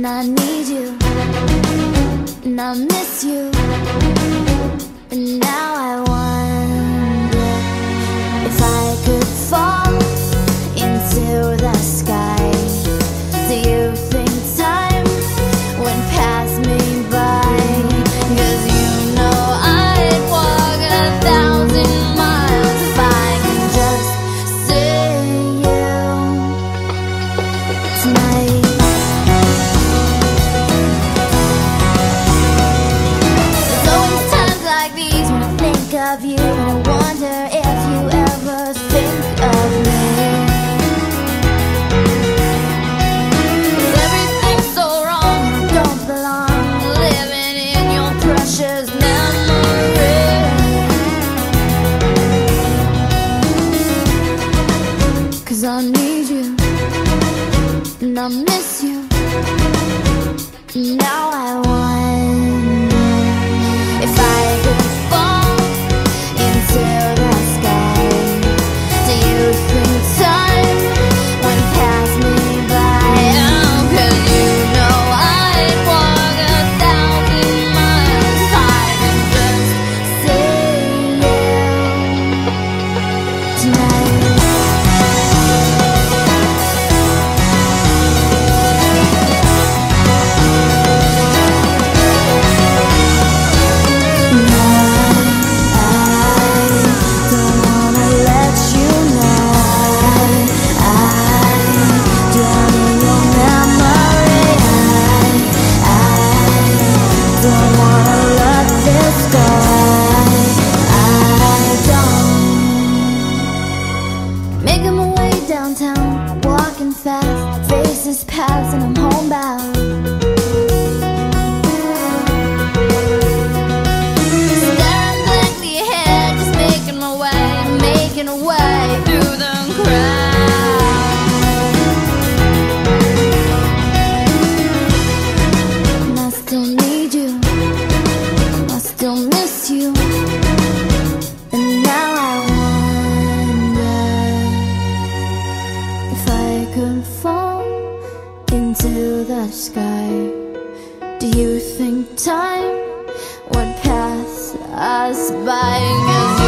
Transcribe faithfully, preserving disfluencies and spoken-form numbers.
I need you, and I miss you, and now I wonder if I could fall into the sky. Do you think time would pass me by? 'Cause you know I'd walk a thousand miles if I can just see you tonight. Of you, and I wonder if you ever think of me. 'Cause everything's so wrong, and I don't belong living in your precious memory. 'Cause I need you, and I miss you, and now I wonder if I could fall into the sky. Do you think time would pass me by? Oh, 'cause you know I'd walk a thousand miles if I can just see you tonight. Making my way downtown, walking fast, faces pass and I'm homebound. Staring blankly ahead, just making my way, making a way through the crowd. And I still need you, I still miss you, and now I wonder if I could fall into the sky. Do you think time would pass us by? 'Cause